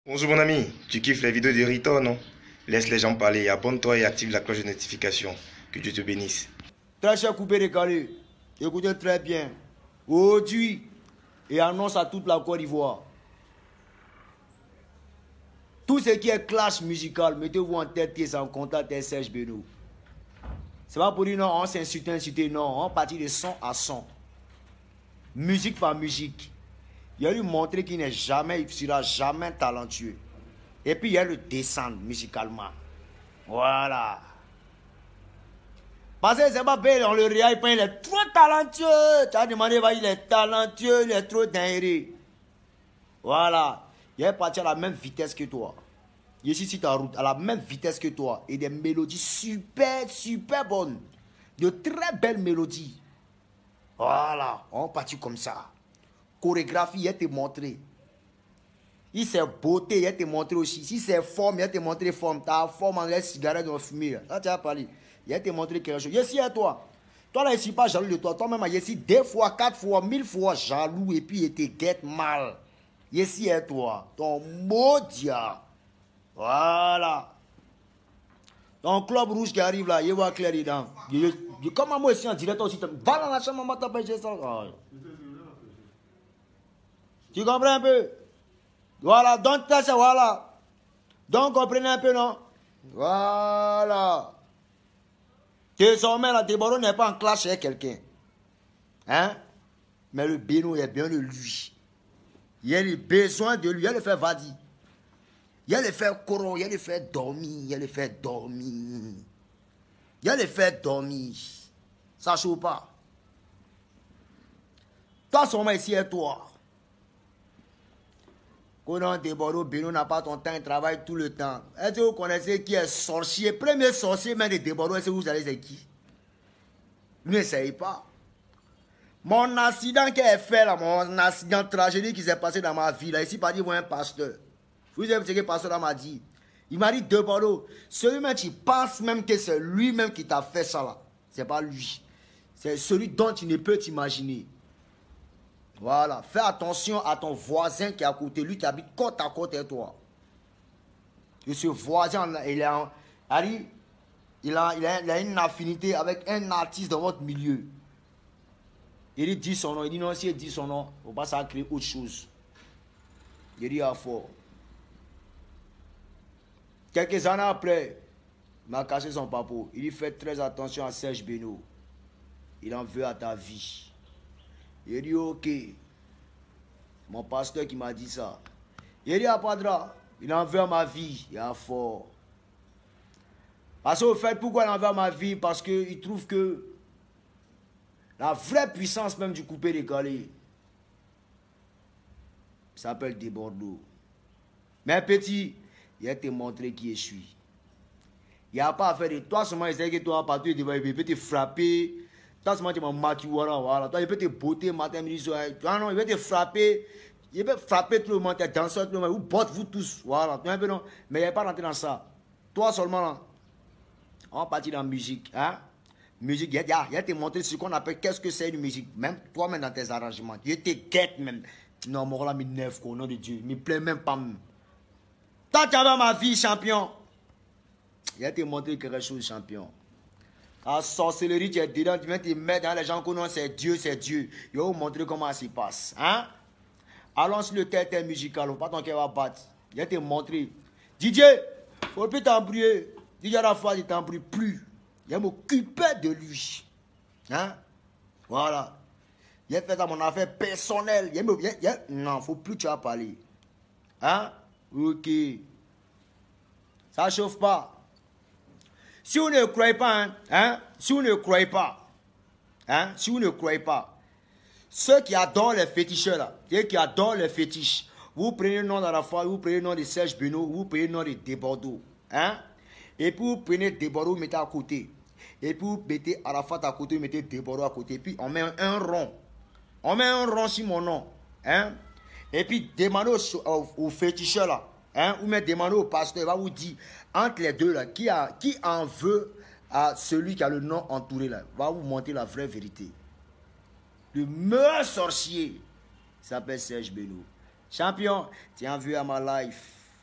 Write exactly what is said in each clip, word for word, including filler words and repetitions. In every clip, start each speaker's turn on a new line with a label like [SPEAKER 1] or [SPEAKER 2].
[SPEAKER 1] Bonjour mon ami, tu kiffes les vidéos de Rito, non? Laisse les gens parler, abonne-toi et active la cloche de notification. Que Dieu te bénisse.
[SPEAKER 2] Très cher coupé décalé, écoutez très bien. Aujourd'hui, et annonce à toute la Côte d'Ivoire. Tout ce qui est clash musical, mettez-vous en tête et en contact avec Serge Beno. C'est pas pour dire non, on s'insulte, insulter, non, on partit de son à son. Musique par musique. Il a lui montrer qu'il n'est jamais, il sera jamais talentueux. Et puis il y a le descendre musicalement. Voilà. Parce que c'est pas belle dans le réel, il est trop talentueux. Tu as demandé, il est talentueux, il est trop dingue. Voilà. Il est parti à la même vitesse que toi. Il est ici sur ta route, à la même vitesse que toi. Et des mélodies super, super bonnes. De très belles mélodies. Voilà. On partit comme ça. Chorégraphie, il a te montré. Si c'est beauté, il a te montré aussi. Si c'est forme, il a te montré forme. Ta forme en les cigarettes dans le fumier. Ça, tu as parlé. Il a te montré quelque chose. Ici, à toi. Toi, là, je ne suis pas jaloux de toi. Toi-même, ici, deux fois, quatre fois, mille fois jaloux. Et puis, il te guette mal. Ici, à toi. Ton maudit. Voilà. Ton club rouge qui arrive là, il va clair dedans. Comment moi, ici, en direct aussi, va dans la chambre, maman, t'appelle ça. Tu comprends un peu? Voilà, donc ça, voilà. Donc, comprenez un peu, non? Voilà. Désormais, la Déboro n'est pas en clash avec quelqu'un. Hein? Mais le Beno est bien de lui. Il a le besoin de lui. Il a le fait vadi. Il a le fait coro. Il a le fait dormir. Il a le fait dormir. Il a le fait dormir. Ça chauffe pas. Toi, seulement ici et toi. Quand Déboro, Beno n'a pas ton temps, il travaille tout le temps. Est-ce que vous connaissez qui est sorcier? Premier sorcier même de Déboro, est-ce que vous savez c'est qui? N'essayez pas. Mon accident qui est fait là, mon accident tragédie qui s'est passé dans ma vie là, ici pas dit moi un pasteur. Vous savez ce que le pasteur m'a dit? Il m'a dit Déboro, celui-même qui pense même que c'est lui-même qui t'a fait ça là. C'est pas lui. C'est celui dont tu ne peux t'imaginer. Voilà, fais attention à ton voisin qui est à côté, lui qui habite côte à côte avec toi. Et ce voisin, il a, il, a, il, a, il a une affinité avec un artiste dans votre milieu. Il dit son nom, il dit non, si il dit son nom, il ne faut pas ça créer autre chose. Il dit à fort. Quelques années après, il m'a cassé son papo. Il dit fais très attention à Serge Beno. Il en veut à ta vie. Il dit ok. Mon pasteur qui m'a dit ça. Il dit à Padra, il en veut à ma vie. Il est fort. Parce qu'au fait, pourquoi il en veut à ma vie? Parce qu'il trouve que la vraie puissance même du coupé décalé s'appelle des Bordeaux. Mais petit, il a te montré qui je suis. Il n'y a pas à faire de toi seulement, il sait que toi, partout, il peut te frapper. Toi seulement, tu m'as maquillé, voilà, voilà. Toi, il peut te botter matin, midi, soir. Non, non, il peut te frapper. Il peut frapper tout le monde, t'es danseur, tout le monde. Vous botte vous tous, voilà. Un peu, non. Mais il n'y a pas rentré dans ça. Toi seulement, là, on partit dans la musique, hein. Musique, il y a, il y a te montré ce qu'on appelle qu'est-ce que c'est une musique. Même toi-même dans tes arrangements. Il te guette même. Non, moi, là, mi neuf, au nom de Dieu. Il ne me plaît même pas. Toi, tu as ma vie, champion. Il a te montré quelque chose, champion. La sorcellerie, tu es dedans, tu viens te mettre dans les gens qui connaissent, c'est Dieu, c'est Dieu. Il va vous montrer comment ça se passe. Hein? Allons sur le terrain musical, on ne va pas ton cœur va battre. Il va te montrer. Didier, il ne faut plus t'embrouiller. Didier, à la fois, il ne t'embrouille plus. Il va m'occuper de lui. Hein? Voilà. Il a fait ça mon affaire personnelle. Il a, il a, non, il ne faut plus tu as parlé. Hein? Ok. Ça ne chauffe pas. Si vous ne croyez pas, hein, hein, si vous ne croyez pas, hein, si vous ne croyez pas, ceux qui adorent les féticheurs là, ceux qui adorent les fétiches, vous prenez le nom de la foi, vous prenez le nom de Serge Beno, vous prenez le nom de Debordeaux, hein, et puis vous prenez Debordeaux, vous mettez à côté, et puis vous mettez Arafat à côté, vous mettez Debordeaux à côté, et puis on met un, un rond, on met un rond sur mon nom, hein, et puis demandez aux, aux, aux féticheurs là. Hein, ou même demandez au pasteur, il va vous dire, entre les deux là, qui, a, qui en veut à celui qui a le nom entouré là, va vous montrer la vraie vérité. Le meilleur sorcier s'appelle Serge Beno. Champion, tu as vu à ma life.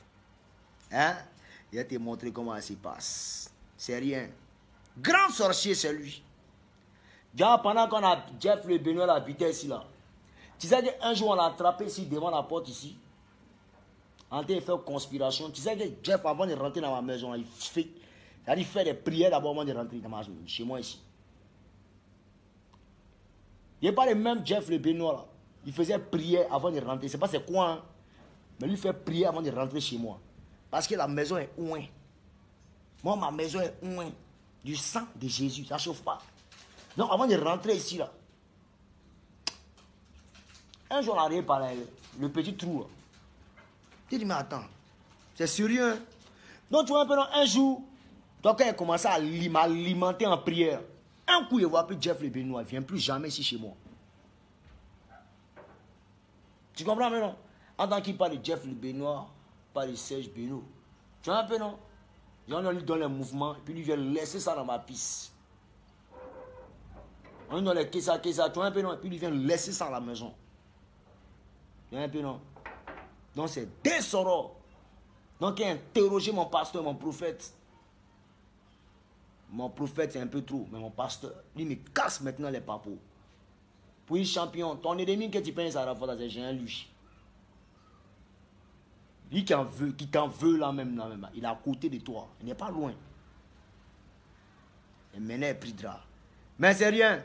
[SPEAKER 2] Hein? Il va te montrer comment ça se passe. C'est rien. Grand sorcier, c'est lui. Déjà, pendant qu'on a Jeff le Benoît habitait ici, là. Tu sais qu'un jour, on l'a attrapé ici, devant la porte ici. En train de faire conspiration. Tu sais que Jeff, avant de rentrer dans ma maison, il fait, il fait des prières d'abord avant de rentrer dans ma maison, chez moi ici. Il n'est pas le même Jeff le Benoît, là. Il faisait prière avant de rentrer. C'est pas c'est quoi, hein? Mais lui fait prier avant de rentrer chez moi. Parce que la maison est ouin. Moi, ma maison est ouin. Du sang de Jésus, ça ne chauffe pas. Donc, avant de rentrer ici, là, un jour, on arrive par là, le petit trou. Tu dis, mais attends, c'est sérieux, hein? Donc, tu vois, un, peu, un jour, donc, quand il a commencé à m'alimenter en prière, un coup, il voit plus Jeff le Benoît, il ne vient plus jamais ici chez moi. Tu comprends maintenant? En tant qu'il parle de Jeff le Benoît, parle de Serge Benoît. Tu vois un peu, non? On lui donne les mouvements, puis lui vient laisser ça dans ma piste. On lui donne les kessa, kessa, tu vois un peu, non? Puis lui vient laisser ça à la maison. Tu vois un peu, non? Donc c'est des sorors. Donc il a interrogé mon pasteur, mon prophète. Mon prophète, c'est un peu trop, mais mon pasteur, lui me casse maintenant les papos. Puis champion, ton ennemi que tu penses à la fois, c'est géant lui. Lui qui t'en veut, qui t'en veut là même, là même, il est à côté de toi, il n'est pas loin. Et maintenant, il pridra. Mais c'est rien.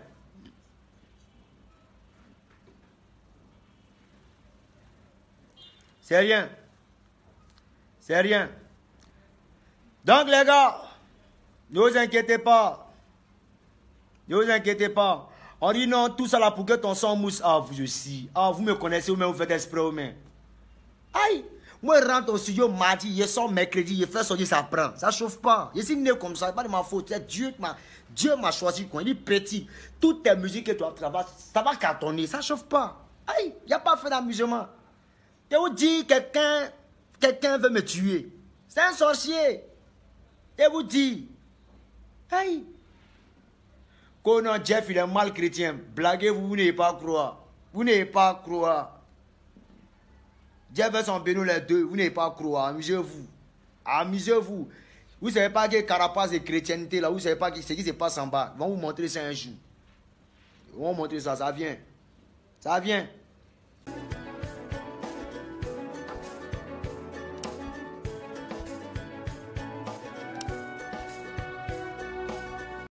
[SPEAKER 2] C'est rien. C'est rien. Donc les gars, ne vous inquiétez pas. Ne vous inquiétez pas. On dit non, tout ça là pour que ton sang mousse. Ah, vous aussi. Ah, vous me connaissez, vous, vous faites exprès, vous même. Aïe. Moi, je rentre au studio mardi, je sors mercredi, je fais sortir, ça prend. Ça ne chauffe pas. Je suis né comme ça, c'est pas de ma faute. C'est Dieu qui m'a Dieu m'a choisi. Quand il est petit, toutes tes musiques que tu as travaillées, ça va cartonner. Ça ne chauffe pas. Aïe, il n'y a pas fait d'amusement. Je vous dis, quelqu'un quelqu'un veut me tuer. C'est un sorcier. Je vous dis. Aïe. Quand Jeff, il est mal chrétien. Blaguez-vous, vous n'avez pas croire. Vous n'avez pas croire. Jeff et son Benoît les deux, vous n'avez pas croire, amusez-vous. Amusez-vous. Vous ne savez pas que carapace de chrétienté là, vous ne savez pas ce qui se passe en bas. Ils vont vous montrer ça un jour. Ils vont vous montrer ça, ça vient. Ça vient.